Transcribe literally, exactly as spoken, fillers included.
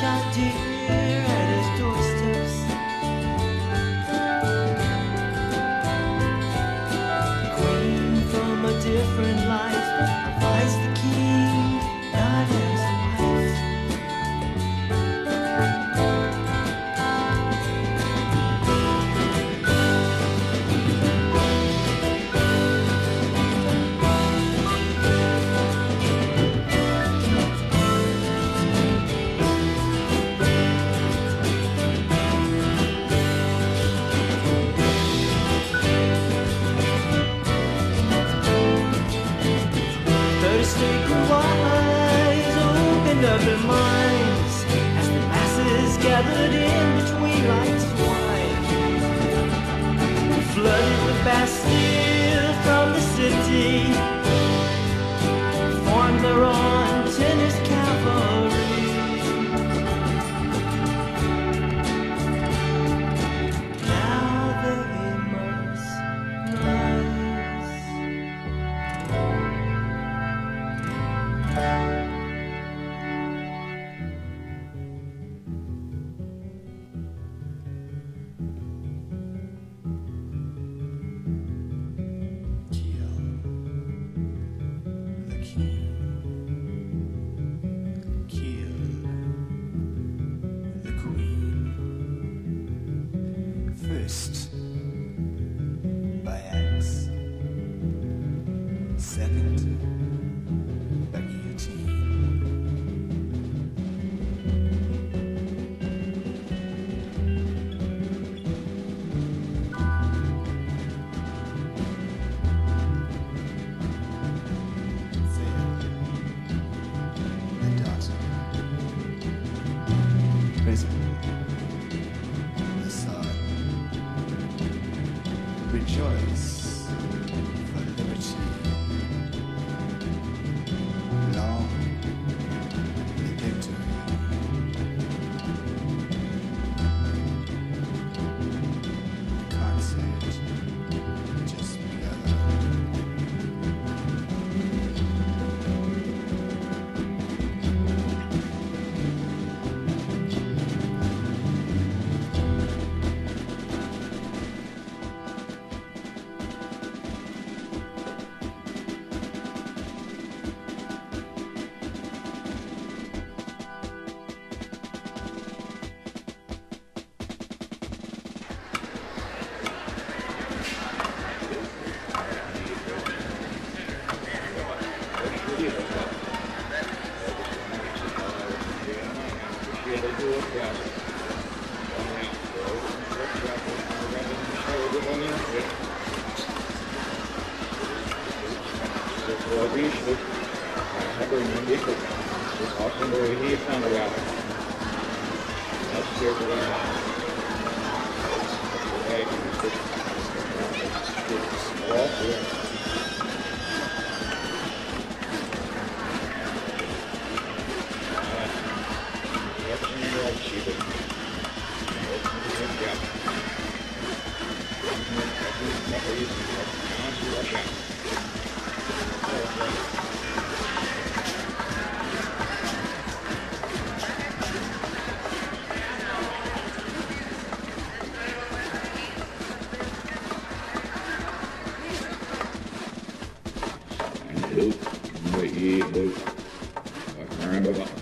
shot deer at his doorsteps. The queen from a different life provides the king, not as a wife. Sacred wise opened up their minds as the masses gathered in between lights of wine. Flooded the Bastille from the city, formed their own tennis cavalry. Now they must rise. First, by axe. Second, by guillotine. Third, the daughter. Prison. The son. Rejoice for liberty. Long the victory. The concert just begun. Luke, Luke, Luke, Luke,